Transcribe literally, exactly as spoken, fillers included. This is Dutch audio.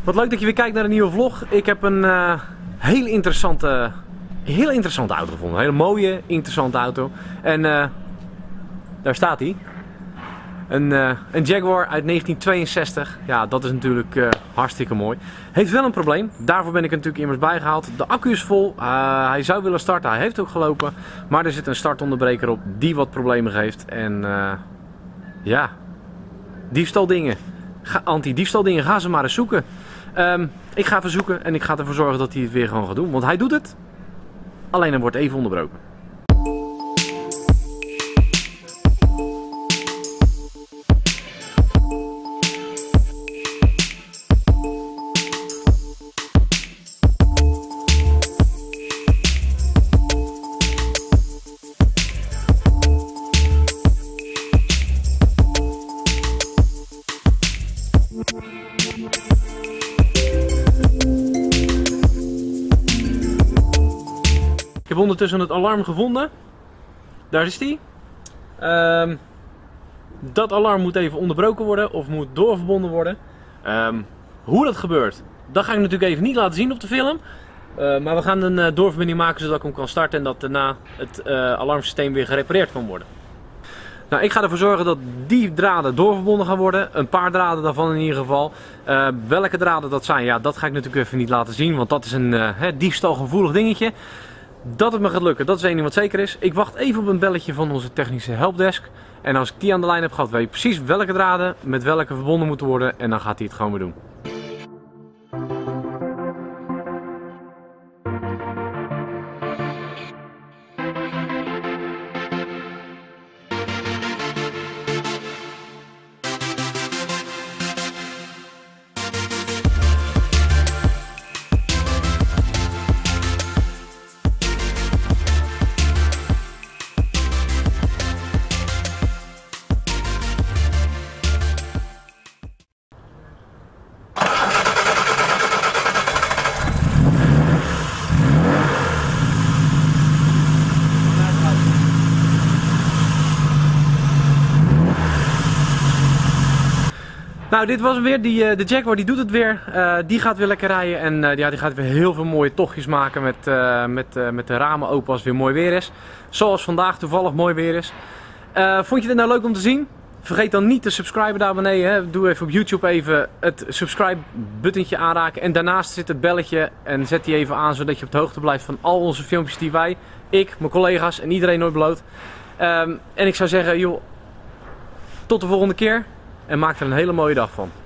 Wat leuk dat je weer kijkt naar een nieuwe vlog. Ik heb een uh, hele interessante, heel interessante auto gevonden. Een hele mooie, interessante auto. En uh, daar staat hij. Een, uh, een Jaguar uit negentien tweeënzestig. Ja, dat is natuurlijk uh, hartstikke mooi. Heeft wel een probleem. Daarvoor ben ik er natuurlijk immers bijgehaald. De accu is vol. Uh, hij zou willen starten. Hij heeft ook gelopen. Maar er zit een startonderbreker op die wat problemen geeft. En uh, ja, diefstaldingen. Anti-diefstaldingen. Ga ze maar eens zoeken. Um, ik ga even zoeken en ik ga ervoor zorgen dat hij het weer gewoon gaat doen. Want hij doet het. Alleen hij wordt even onderbroken. Ik heb ondertussen het alarm gevonden. Daar is die. Um, dat alarm moet even onderbroken worden of moet doorverbonden worden. Um, hoe dat gebeurt, dat ga ik natuurlijk even niet laten zien op de film. Uh, maar we gaan een uh, doorverbinding maken zodat ik hem kan starten en dat daarna het uh, alarmsysteem weer gerepareerd kan worden. Nou, ik ga ervoor zorgen dat die draden doorverbonden gaan worden. Een paar draden daarvan in ieder geval. Uh, welke draden dat zijn, ja, dat ga ik natuurlijk even niet laten zien. Want dat is een uh, diefstalgevoelig dingetje. Dat het me gaat lukken, dat is één ding wat zeker is. Ik wacht even op een belletje van onze technische helpdesk. En als ik die aan de lijn heb gehad, weet je precies welke draden met welke verbonden moeten worden. En dan gaat hij het gewoon weer doen. Nou, dit was hem weer. Die, uh, de Jaguar die doet het weer. Uh, die gaat weer lekker rijden. En uh, ja, die gaat weer heel veel mooie tochtjes maken met, uh, met, uh, met de ramen open als het weer mooi weer is. Zoals vandaag toevallig mooi weer is. Uh, vond je dit nou leuk om te zien? Vergeet dan niet te subscriben daar beneden. Hè. Doe even op YouTube even het subscribe buttentje aanraken. En daarnaast zit het belletje. En zet die even aan zodat je op de hoogte blijft van al onze filmpjes die wij, ik, mijn collega's en iedereen nooit beloot. Um, en ik zou zeggen, joh, tot de volgende keer. En maak er een hele mooie dag van.